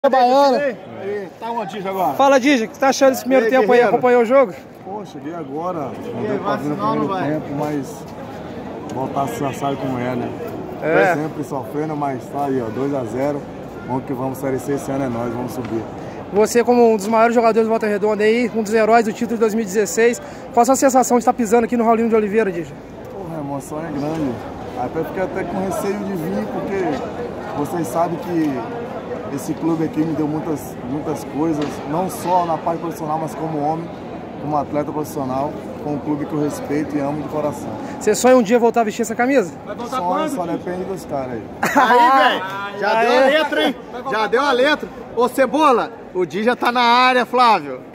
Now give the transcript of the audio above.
Baiana. Tá onde, Dija, agora? Fala, Dija, o que você tá achando desse primeiro tempo aí? Acompanhou o jogo? Pô, cheguei agora, não deu pra vir no primeiro tempo, mas voltar a sair como é, né? Sempre sofrendo, mas tá aí, ó, 2 a 0. Vamos que vamos, Série C esse ano é nós, vamos subir. Você, como um dos maiores jogadores do Volta Redonda aí, um dos heróis do título de 2016, qual a sua sensação de estar pisando aqui no Raulinho de Oliveira, Dija? Porra, a emoção é grande. Até fiquei até com receio de vir, porque vocês sabem que esse clube aqui me deu muitas coisas, não só na parte profissional, mas como homem, como atleta profissional, com um clube que eu respeito e amo de coração. Você sonha um dia voltar a vestir essa camisa? Vai voltar quando? Só depende dos caras aí. Aí, velho, já deu a letra, hein? Já deu a letra. Ô, Cebola, o Dija tá na área, Flávio.